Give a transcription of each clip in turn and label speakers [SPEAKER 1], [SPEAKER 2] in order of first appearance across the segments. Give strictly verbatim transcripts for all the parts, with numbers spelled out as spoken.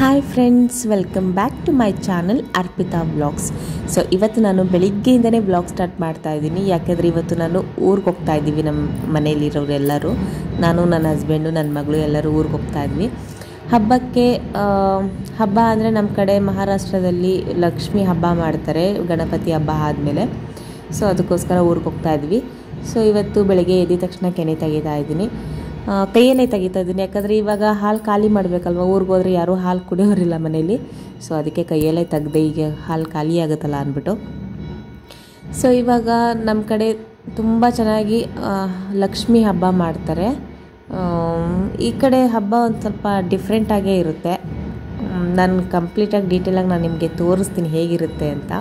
[SPEAKER 1] Hi friends, welcome back to my channel Arpita vlogs. So ಇವತ್ತು ನಾನು ಬೆಳಿಗ್ಗೆಯಿಂದನೇ vlog start ಮಾಡ್ತಾ ಇದ್ದೀನಿ. ಯಾಕೆಂದರೆ ಇವತ್ತು ನಾನು ಊರಿಗೆ ಹೋಗ್ತಾ ಇದ್ದೀವಿ. ನಮ್ಮ ಮನೆಯಲ್ಲಿರೋರು ಎಲ್ಲರೂ, ನಾನು ನನ್ನ ಹಸ್ಬೆಂಡು ನನ್ನ ಮಗಳು ಎಲ್ಲರೂ ಊರಿಗೆ ಹೋಗ್ತಾ ಇದ್ವಿ ಹಬ್ಬಕ್ಕೆ. ಹಬ್ಬ ಅಂದರೆ ನಮ್ಮ ಕಡೆ ಮಹಾರಾಷ್ಟ್ರದಲ್ಲಿ ಲಕ್ಷ್ಮಿ ಹಬ್ಬ ಮಾಡ್ತಾರೆ ಗಣಪತಿ ಹಬ್ಬ ಆದಮೇಲೆ. ಸೊ ಅದಕ್ಕೋಸ್ಕರ ಊರಿಗೆ ಹೋಗ್ತಾ ಇದ್ವಿ. ಸೊ ಇವತ್ತು ಬೆಳಗ್ಗೆ ಎದ್ದ ತಕ್ಷಣ ಕೆನೆ ತೆಗಿತಾ ಇದ್ದೀನಿ, ಕೈಯಲ್ಲೇ ತೆಗಿತಾ ಇದ್ದೀನಿ. ಯಾಕಂದರೆ ಇವಾಗ ಹಾಲು ಖಾಲಿ ಮಾಡಬೇಕಲ್ವ, ಊರಿಗೆ ಹೋದರೆ ಯಾರೂ ಹಾಲು ಕುಡಿಯೋರಿಲ್ಲ ಮನೇಲಿ. ಸೊ ಅದಕ್ಕೆ ಕೈಯಲ್ಲೇ ತೆಗ್ದೆ, ಈಗ ಹಾಲು ಖಾಲಿ ಆಗುತ್ತಲ್ಲ ಅಂದ್ಬಿಟ್ಟು. ಸೊ ಇವಾಗ ನಮ್ಮ ಕಡೆ ತುಂಬ ಚೆನ್ನಾಗಿ ಲಕ್ಷ್ಮಿ ಹಬ್ಬ ಮಾಡ್ತಾರೆ. ಈ ಕಡೆ ಹಬ್ಬ ಒಂದು ಸ್ವಲ್ಪ ಡಿಫ್ರೆಂಟಾಗೇ ಇರುತ್ತೆ. ನಾನು ಕಂಪ್ಲೀಟಾಗಿ ಡೀಟೇಲಾಗಿ ನಾನು ನಿಮಗೆ ತೋರಿಸ್ತೀನಿ ಹೇಗಿರುತ್ತೆ ಅಂತ.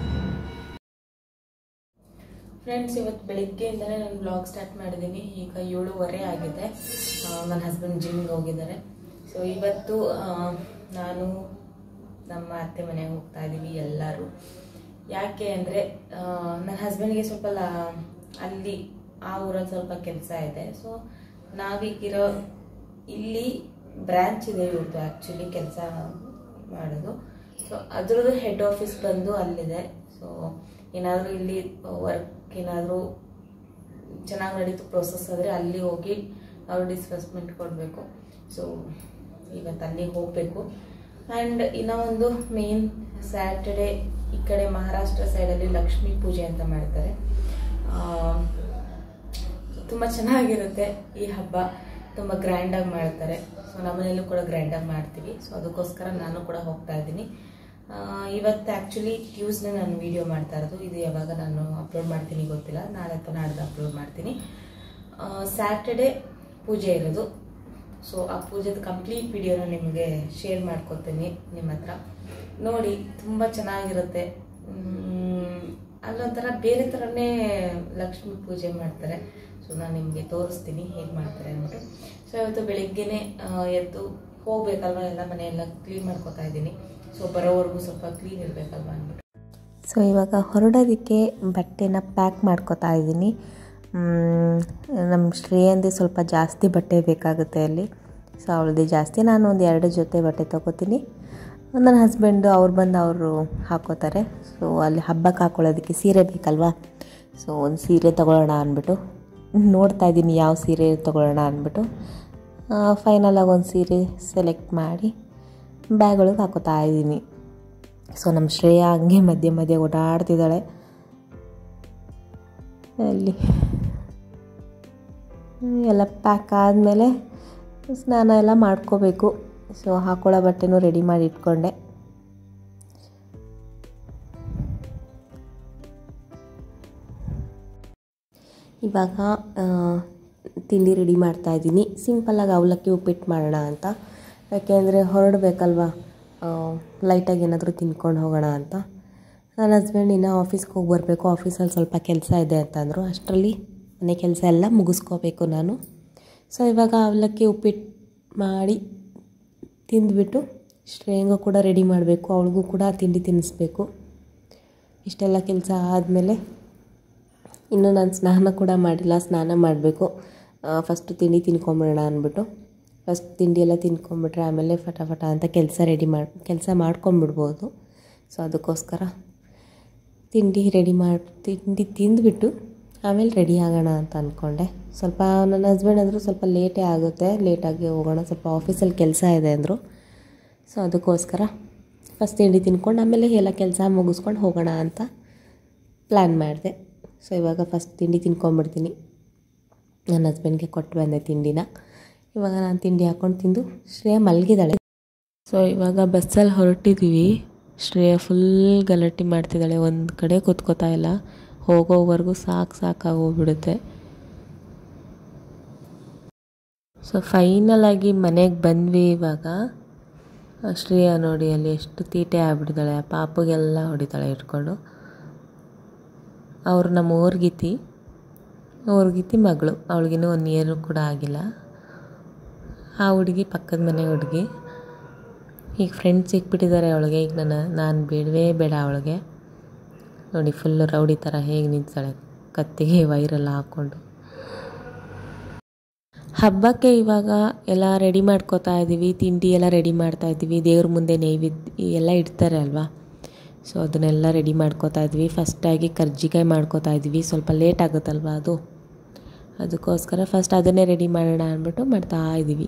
[SPEAKER 1] ಫ್ರೆಂಡ್ಸ್, ಇವತ್ತು ಬೆಳಿಗ್ಗೆಯಿಂದಲೇ ನಾನು ಬ್ಲಾಗ್ ಸ್ಟಾರ್ಟ್ ಮಾಡಿದ್ದೀನಿ. ಈಗ ಏಳುವರೆ ಆಗಿದೆ. ನನ್ನ ಹಸ್ಬೆಂಡ್ ಜಿಮ್ಗೆ ಹೋಗಿದ್ದಾರೆ. ಸೊ ಇವತ್ತು ನಾನು ನಮ್ಮ ಅತ್ತೆ ಮನೆಗೆ ಹೋಗ್ತಾ ಇದ್ದೀವಿ ಎಲ್ಲರೂ. ಯಾಕೆ ಅಂದರೆ ನನ್ನ ಹಸ್ಬೆಂಡ್ಗೆ ಸ್ವಲ್ಪ ಅಲ್ಲಿ ಆ ಊರಲ್ಲಿ ಸ್ವಲ್ಪ ಕೆಲಸ ಇದೆ. ಸೊ ನಾವೀಗಿರೋ ಇಲ್ಲಿ ಬ್ರ್ಯಾಂಚ್ ಇದೆ ಇವ್ರದ್ದು, ಆ್ಯಕ್ಚುಲಿ ಕೆಲಸ ಮಾಡೋದು. ಸೊ ಅದ್ರದ್ದು ಹೆಡ್ ಆಫೀಸ್ ಬಂದು ಅಲ್ಲಿದೆ. ಸೊ ಏನಾದರೂ ಇಲ್ಲಿ ವರ್ಕ್ ಏನಾದರೂ ಚೆನ್ನಾಗಿ ನಡೀತು ಪ್ರೋಸೆಸ್ ಆದರೆ ಅಲ್ಲಿ ಹೋಗಿ ಅವರು ಡಿಸ್ಕಸ್ಮೆಂಟ್ ಕೊಡಬೇಕು. ಸೊ ಇವತ್ತು ಅಲ್ಲಿಗೆ ಹೋಗಬೇಕು. ಆ್ಯಂಡ್ ಇನ್ನೂ ಒಂದು ಮೇನ್ ಸ್ಯಾಟರ್ಡೆ ಈ ಕಡೆ ಮಹಾರಾಷ್ಟ್ರ ಸೈಡಲ್ಲಿ ಲಕ್ಷ್ಮೀ ಪೂಜೆ ಅಂತ ಮಾಡ್ತಾರೆ. ತುಂಬ ಚೆನ್ನಾಗಿರುತ್ತೆ ಈ ಹಬ್ಬ, ತುಂಬ ಗ್ರ್ಯಾಂಡಾಗಿ ಮಾಡ್ತಾರೆ. ಸೊ ನಮ್ಮನೆಯಲ್ಲೂ ಕೂಡ ಗ್ರ್ಯಾಂಡಾಗಿ ಮಾಡ್ತೀವಿ. ಸೊ ಅದಕ್ಕೋಸ್ಕರ ನಾನು ಕೂಡ ಹೋಗ್ತಾ ಇದ್ದೀನಿ. ಇವತ್ತು ಆ್ಯಕ್ಚುಲಿ ಟ್ಯೂಸ್ಡೇ ನಾನು ವಿಡಿಯೋ ಮಾಡ್ತಾ ಇರೋದು. ಇದು ಯಾವಾಗ ನಾನು ಅಪ್ಲೋಡ್ ಮಾಡ್ತೀನಿ ಗೊತ್ತಿಲ್ಲ, ನಾಳೆ ಅಥವಾ ನಾಡ್ದು ಅಪ್ಲೋಡ್ ಮಾಡ್ತೀನಿ. ಸ್ಯಾಟರ್ಡೆ ಪೂಜೆ ಇರೋದು. ಸೊ ಆ ಪೂಜೆದು ಕಂಪ್ಲೀಟ್ ವಿಡಿಯೋನ ನಿಮಗೆ ಶೇರ್ ಮಾಡ್ಕೊತೀನಿ ನಿಮ್ಮ ಹತ್ರ. ನೋಡಿ, ತುಂಬ ಚೆನ್ನಾಗಿರುತ್ತೆ. ಅಲ್ಲೊಂಥರ ಬೇರೆ ಥರನೇ ಲಕ್ಷ್ಮೀ ಪೂಜೆ ಮಾಡ್ತಾರೆ. ಸೊ ನಾನು ನಿಮಗೆ ತೋರಿಸ್ತೀನಿ ಹೇಗೆ ಮಾಡ್ತಾರೆ ಅಂದ್ಬಿಟ್ಟು. ಸೊ ಇವತ್ತು ಬೆಳಿಗ್ಗೆನೇ ಎದ್ದು ಹೋಗ್ಬೇಕಲ್ವ, ಎಲ್ಲ ಮನೆಯೆಲ್ಲ ಕ್ಲೀನ್ ಮಾಡ್ಕೊತಾ ಇದ್ದೀನಿ. ಸೊ ಬರೋವರೆಗೂ ಸ್ವಲ್ಪ ಕ್ಲೀನ್ ಇರಬೇಕಲ್ವ ಅಂದ್ಬಿಟ್ಟು. ಸೊ ಇವಾಗ ಹೊರಡೋದಕ್ಕೆ ಬಟ್ಟೆನ ಪ್ಯಾಕ್ ಮಾಡ್ಕೊತಾ ಇದ್ದೀನಿ. ನಮ್ಮ ಶ್ರೇಯಂದೇ ಸ್ವಲ್ಪ ಜಾಸ್ತಿ ಬಟ್ಟೆ ಬೇಕಾಗುತ್ತೆ ಅಲ್ಲಿ. ಸೊ ಅವಳದೇ ಜಾಸ್ತಿ, ನಾನು ಒಂದು ಎರಡು ಜೊತೆ ಬಟ್ಟೆ ತೊಗೋತೀನಿ. ನನ್ನ ಹಸ್ಬೆಂಡು ಅವ್ರು ಬಂದು ಅವರು ಹಾಕೋತಾರೆ. ಸೊ ಅಲ್ಲಿ ಹಬ್ಬಕ್ಕೆ ಹಾಕ್ಕೊಳ್ಳೋದಕ್ಕೆ ಸೀರೆ ಬೇಕಲ್ವಾ. ಸೊ ಒಂದು ಸೀರೆ ತೊಗೊಳ್ಳೋಣ ಅಂದ್ಬಿಟ್ಟು ನೋಡ್ತಾ ಇದ್ದೀನಿ ಯಾವ ಸೀರೆ ತೊಗೊಳ್ಳೋಣ ಅಂದ್ಬಿಟ್ಟು. ಫೈನಲಾಗಿ ಒಂದು ಸೀರೆ ಸೆಲೆಕ್ಟ್ ಮಾಡಿ ಬ್ಯಾಗ್ ಒಳಗೆ ಹಾಕೋತಾ ಇದ್ದೀನಿ. ಸೊ ನಮ್ಮ ಶ್ರೇಯಾ ಹಂಗೆ ಮಧ್ಯೆ ಮಧ್ಯೆ ಓಡಾಡ್ತಿದ್ದಾಳೆ ಅಲ್ಲಿ. ಎಲ್ಲ ಪ್ಯಾಕ್ ಆದಮೇಲೆ ಸ್ನಾನ ಎಲ್ಲ ಮಾಡ್ಕೋಬೇಕು. ಸೊ ಹಾಕೊಳ್ಳೋ ಬಟ್ಟೆನೂ ರೆಡಿ ಮಾಡಿ ಇಟ್ಕೊಂಡೆ. ಇವಾಗ ತಿಂಡಿ ರೆಡಿ ಮಾಡ್ತಾಯಿದ್ದೀನಿ. ಸಿಂಪಲ್ಲಾಗಿ ಅವಲಕ್ಕಿ ಉಪ್ಪಿಟ್ಟು ಮಾಡೋಣ ಅಂತ. ಯಾಕೆಂದರೆ ಹೊರಡಬೇಕಲ್ವ, ಲೈಟಾಗಿ ಏನಾದರೂ ತಿನ್ಕೊಂಡು ಹೋಗೋಣ ಅಂತ. ನನ್ನ ಹಸ್ಬೆಂಡ್ ಇನ್ನೂ ಆಫೀಸ್ಗೆ ಹೋಗಿ ಬರಬೇಕು, ಆಫೀಸಲ್ಲಿ ಸ್ವಲ್ಪ ಕೆಲಸ ಇದೆ ಅಂತಂದರು. ಅಷ್ಟರಲ್ಲಿ ಮನೆ ಕೆಲಸ ಎಲ್ಲ ಮುಗಿಸ್ಕೋಬೇಕು ನಾನು. ಸೊ ಇವಾಗ ಅವಲಕ್ಕಿ ಉಪ್ಪಿಟ್ಟು ಮಾಡಿ ತಿಂದುಬಿಟ್ಟು ಶ್ರೇಯಂಗೂ ಕೂಡ ರೆಡಿ ಮಾಡಬೇಕು, ಅವಳಿಗೂ ಕೂಡ ತಿಂಡಿ ತಿನ್ನಿಸ್ಬೇಕು. ಇಷ್ಟೆಲ್ಲ ಕೆಲಸ ಆದಮೇಲೆ ಇನ್ನೂ ನಾನು ಸ್ನಾನ ಕೂಡ ಮಾಡಿಲ್ಲ, ಸ್ನಾನ ಮಾಡಬೇಕು. ಫಸ್ಟು ತಿಂಡಿ ತಿನ್ಕೊಂಬಿಡೋಣ ಅಂದ್ಬಿಟ್ಟು ಫಸ್ಟ್ ತಿಂಡಿ ಎಲ್ಲ ತಿನ್ಕೊಂಬಿಟ್ರೆ ಆಮೇಲೆ ಫಟಾಫಟ ಅಂತ ಕೆಲಸ ರೆಡಿ ಮಾಡಿ ಕೆಲಸ ಮಾಡ್ಕೊಂಬಿಡ್ಬೋದು. ಸೊ ಅದಕ್ಕೋಸ್ಕರ ತಿಂಡಿ ರೆಡಿ ಮಾಡಿ ತಿಂಡಿ ತಿಂದುಬಿಟ್ಟು ಆಮೇಲೆ ರೆಡಿ ಆಗೋಣ ಅಂತ ಅಂದ್ಕೊಂಡೆ. ಸ್ವಲ್ಪ ನನ್ನ ಹಸ್ಬೆಂಡ್ ಅಂದರು ಸ್ವಲ್ಪ ಲೇಟೇ ಆಗುತ್ತೆ, ಲೇಟಾಗಿ ಹೋಗೋಣ, ಸ್ವಲ್ಪ ಆಫೀಸಲ್ಲಿ ಕೆಲಸ ಇದೆ ಅಂದರು. ಸೊ ಅದಕ್ಕೋಸ್ಕರ ಫಸ್ಟ್ ತಿಂಡಿ ತಿನ್ಕೊಂಡು ಆಮೇಲೆ ಎಲ್ಲ ಕೆಲಸ ಮುಗಿಸ್ಕೊಂಡು ಹೋಗೋಣ ಅಂತ ಪ್ಲ್ಯಾನ್ ಮಾಡಿದೆ. ಸೊ ಇವಾಗ ಫಸ್ಟ್ ತಿಂಡಿ ತಿನ್ಕೊಂಬಿಡ್ತೀನಿ. ನನ್ನ ಹಸ್ಬೆಂಡ್ಗೆ ಕೊಟ್ಟು ಬಂದೆ ತಿಂಡಿನ. ಇವಾಗ ನಾನು ತಿಂಡಿ ಹಾಕ್ಕೊಂಡು ತಿಂದು ಶ್ರೇಯಾ ಮಲಗಿದ್ದಾಳೆ. ಸೊ ಇವಾಗ ಬಸ್ಸಲ್ಲಿ ಹೊರಟಿದ್ದೀವಿ. ಶ್ರೇಯಾ ಫುಲ್ ಗಲಾಟೆ ಮಾಡ್ತಿದ್ದಾಳೆ, ಒಂದು ಕಡೆ ಕೂತ್ಕೋತಾ ಇಲ್ಲ. ಹೋಗೋವರೆಗೂ ಸಾಕು ಸಾಕಾಗೋಗ್ಬಿಡುತ್ತೆ. ಸೊ ಫೈನಲಾಗಿ ಮನೆಗೆ ಬಂದ್ವಿ. ಇವಾಗ ಶ್ರೇಯಾ ನೋಡಿ ಅಲ್ಲಿ ಎಷ್ಟು ತೀಟೆ ಆಗ್ಬಿಟ್ಟಿದ್ದಾಳೆ, ಆ ಪಾಪಗೆಲ್ಲ ಹೊಡಿತಾಳೆ ಇಟ್ಕೊಂಡು. ಅವರು ನಮ್ಮ ಊರ್ಗಿತಿ ಊರ್ಗಿತಿ ಮಗಳು, ಅವಳಿಗಿನ್ನೂ ಒಂದು ಇಯರು ಕೂಡ ಆಗಿಲ್ಲ. ಆ ಹುಡುಗಿ ಪಕ್ಕದ ಮನೆ ಹುಡುಗಿ. ಈಗ ಫ್ರೆಂಡ್ಸ್ ಸಿಕ್ಬಿಟ್ಟಿದ್ದಾರೆ ಅವಳಿಗೆ. ಈಗ ನಾನು ನಾನು ಬೇಡವೇ ಬೇಡ ಅವಳಿಗೆ. ನೋಡಿ ಫುಲ್ಲು ರೌಡಿ ಥರ ಹೇಗೆ ನಿಂತಾಳೆ, ಕತ್ತಿಗೆ ವೈರೆಲ್ಲ ಹಾಕ್ಕೊಂಡು. ಹಬ್ಬಕ್ಕೆ ಇವಾಗ ಎಲ್ಲ ರೆಡಿ ಮಾಡ್ಕೋತಾ ಇದ್ದೀವಿ, ತಿಂಡಿ ಎಲ್ಲ ರೆಡಿ ಮಾಡ್ತಾ ಇದ್ದೀವಿ. ದೇವ್ರ ಮುಂದೆ ನೈವೇದ್ಯ ಎಲ್ಲ ಇಡ್ತಾರೆ ಅಲ್ವಾ, ಸೊ ಅದನ್ನೆಲ್ಲ ರೆಡಿ ಮಾಡ್ಕೋತಾ ಇದ್ವಿ. ಫಸ್ಟಾಗಿ ಕರ್ಜಿಕಾಯಿ ಮಾಡ್ಕೋತಾ ಇದ್ವಿ, ಸ್ವಲ್ಪ ಲೇಟ್ ಆಗುತ್ತಲ್ವ ಅದು, ಅದಕ್ಕೋಸ್ಕರ ಫಸ್ಟ್ ಅದನ್ನೇ ರೆಡಿ ಮಾಡೋಣ ಅಂದ್ಬಿಟ್ಟು ಮಾಡ್ತಾ ಇದ್ದೀವಿ.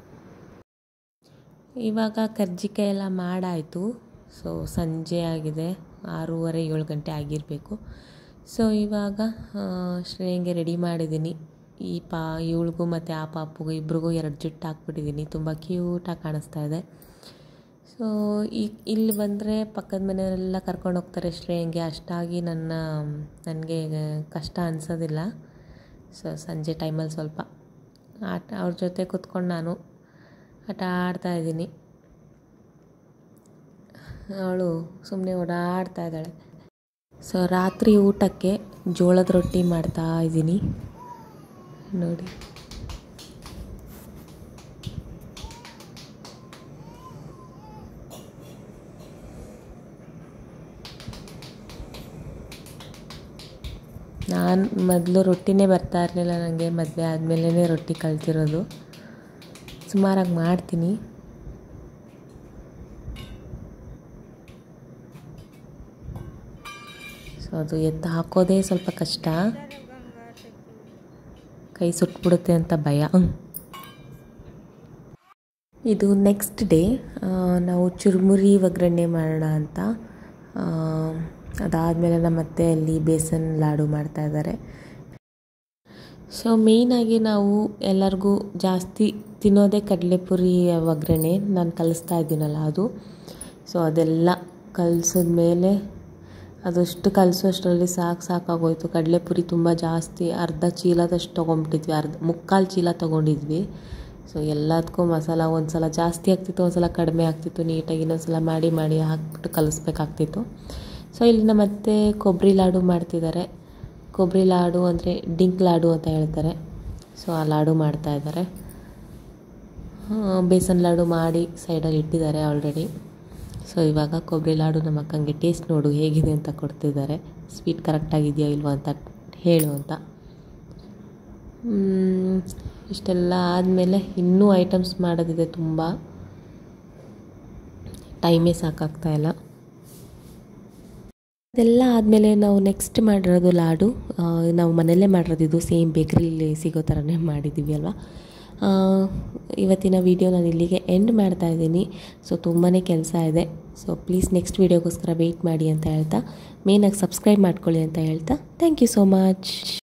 [SPEAKER 1] ಇವಾಗ ಕರ್ಜಿಕಾಯಿ ಎಲ್ಲ ಮಾಡಾಯಿತು. ಸೊ ಸಂಜೆ ಆಗಿದೆ, ಆರೂವರೆ ಏಳು ಗಂಟೆ ಆಗಿರಬೇಕು. ಸೊ ಇವಾಗ ಶ್ರೇಯಂಗೆ ರೆಡಿ ಮಾಡಿದ್ದೀನಿ. ಈ ಪಾ ಇವಳಿಗೂ ಮತ್ತು ಆ ಪಾಪುಗೂ ಇಬ್ರಿಗೂ ಎರಡು ಜುಟ್ಟು ಹಾಕ್ಬಿಟ್ಟಿದ್ದೀನಿ, ತುಂಬ ಕ್ಯೂಟಾಗಿ ಕಾಣಿಸ್ತಾ ಇದೆ. ಸೊ ಈ ಇಲ್ಲಿ ಬಂದರೆ ಪಕ್ಕದ ಮನೆಯವರೆಲ್ಲ ಕರ್ಕೊಂಡು ಹೋಗ್ತಾರೆ ಶ್ರೇಯಂಗೆ, ಅಷ್ಟಾಗಿ ನನ್ನ ನನಗೆ ಕಷ್ಟ ಅನಿಸೋದಿಲ್ಲ. ಸೊ ಸಂಜೆ ಟೈಮಲ್ಲಿ ಸ್ವಲ್ಪ ಆಟ ಅವ್ರ ಜೊತೆ ಕೂತ್ಕೊಂಡು ನಾನು ಆಟ ಆಡ್ತಾ ಇದ್ದೀನಿ. ಅವಳು ಸುಮ್ಮನೆ ಓಡಾಡ್ತಾ ಇದ್ದಾಳೆ. ಸೊ ರಾತ್ರಿ ಊಟಕ್ಕೆ ಜೋಳದ ರೊಟ್ಟಿ ಮಾಡ್ತಾ ಇದ್ದೀನಿ ನೋಡಿ. ನಾನು ಮೊದಲು ರೊಟ್ಟಿನೇ ಬರ್ತಾ ಇರಲಿಲ್ಲ ನನಗೆ, ಮದುವೆ ಆದಮೇಲೆ ರೊಟ್ಟಿ ಕಲ್ತಿರೋದು. ಸುಮಾರಾಗಿ ಮಾಡ್ತೀನಿ. ಸೊ ಅದು ಎತ್ತು ಹಾಕೋದೇ ಸ್ವಲ್ಪ ಕಷ್ಟ, ಕೈ ಸುಟ್ಬಿಡುತ್ತೆ ಅಂತ ಭಯ. ಇದು ನೆಕ್ಸ್ಟ್ ಡೇ ನಾವು ಚುರುಮುರಿ ಒಗ್ಗರಣೆ ಮಾಡೋಣ ಅಂತ. ಅದಾದಮೇಲೆ ನಮ್ಮ ಅತ್ತೆ ಅಲ್ಲಿ ಬೇಸನ್ ಲಾಡು ಮಾಡ್ತಾಯಿದ್ದಾರೆ. ಸೊ ಮೇಯ್ನಾಗಿ ನಾವು ಎಲ್ಲರಿಗೂ ಜಾಸ್ತಿ ತಿನ್ನೋದೇ ಕಡಲೆಪುರಿ ಒಗ್ಗರಣೆ, ನಾನು ಕಲಿಸ್ತಾ ಇದ್ದೀನಲ್ಲ ಅದು. ಸೊ ಅದೆಲ್ಲ ಕಲಿಸಿದ್ಮೇಲೆ ಅದಷ್ಟು ಕಲಿಸೋಷ್ಟರಲ್ಲಿ ಸಾಕು ಸಾಕಾಗೋಯ್ತು. ಕಡಲೆಪುರಿ ತುಂಬ ಜಾಸ್ತಿ, ಅರ್ಧ ಚೀಲದಷ್ಟು ತೊಗೊಂಡ್ಬಿಟ್ಟಿದ್ವಿ, ಅರ್ಧ ಮುಕ್ಕಾಲು ಚೀಲ ತೊಗೊಂಡಿದ್ವಿ. ಸೊ ಎಲ್ಲದಕ್ಕೂ ಮಸಾಲ ಒಂದು ಸಲ ಜಾಸ್ತಿ ಆಗ್ತಿತ್ತು, ಒಂದು ಸಲ ಕಡಿಮೆ ಆಗ್ತಿತ್ತು. ನೀಟಾಗಿ ಇನ್ನೊಂದು ಸಲ ಮಾಡಿ ಮಾಡಿ ಹಾಕ್ಬಿಟ್ಟು ಕಲಿಸ್ಬೇಕಾಗ್ತಿತ್ತು. ಸೊ ಇಲ್ಲಿ ನಮ್ಮ ಅತ್ತೆ ಕೊಬ್ಬರಿ ಲಾಡು ಮಾಡ್ತಿದ್ದಾರೆ. ಕೊಬ್ಬರಿ ಲಾಡು ಅಂದರೆ ಡಿಂಕ್ ಲಾಡು ಅಂತ ಹೇಳ್ತಾರೆ. ಸೊ ಆ ಲಾಡು ಮಾಡ್ತಾಯಿದ್ದಾರೆ. ಬೇಸನ್ ಲಾಡು ಮಾಡಿ ಸೈಡಲ್ಲಿ ಇಟ್ಟಿದ್ದಾರೆ ಆಲ್ರೆಡಿ. ಸೊ ಇವಾಗ ಕೊಬ್ಬರಿ ಲಾಡು ನಮ್ಮ ಅಕ್ಕಂಗೆ ಟೇಸ್ಟ್ ನೋಡು ಹೇಗಿದೆ ಅಂತ ಕೊಡ್ತಿದ್ದಾರೆ, ಸ್ವೀಟ್ ಕರೆಕ್ಟಾಗಿದೆಯಾ ಇಲ್ವಾ ಅಂತ ಹೇಳು ಅಂತ. ಇಷ್ಟೆಲ್ಲ ಆದಮೇಲೆ ಇನ್ನೂ ಐಟಮ್ಸ್ ಮಾಡೋದಿದೆ ತುಂಬ, ಟೈಮೇ ಸಾಕಾಗ್ತಾಯಿಲ್ಲ. ಅದೆಲ್ಲ ಆದಮೇಲೆ ನಾವು ನೆಕ್ಸ್ಟ್ ಮಾಡಿರೋದು ಲಾಡು, ನಾವು ಮನೆಯಲ್ಲೇ ಮಾಡಿರೋದು. ಇದು ಸೇಮ್ ಬೇಕ್ರಿಲಿ ಸಿಗೋ ಥರನೇ ಮಾಡಿದ್ದೀವಿ ಅಲ್ವಾ. ಇವತ್ತಿನ ವಿಡಿಯೋ ನಾನು ಇಲ್ಲಿಗೆ ಎಂಡ್ ಮಾಡ್ತಾ ಇದ್ದೀನಿ. ಸೊ ತುಂಬಾ ಕೆಲಸ ಇದೆ. ಸೊ ಪ್ಲೀಸ್ ನೆಕ್ಸ್ಟ್ ವೀಡಿಯೋಗೋಸ್ಕರ ವೆಯ್ಟ್ ಮಾಡಿ ಅಂತ ಹೇಳ್ತಾ, ಮೇನಾಗಿ ಸಬ್ಸ್ಕ್ರೈಬ್ ಮಾಡ್ಕೊಳ್ಳಿ ಅಂತ ಹೇಳ್ತಾ, ಥ್ಯಾಂಕ್ ಯು ಸೋ ಮಚ್.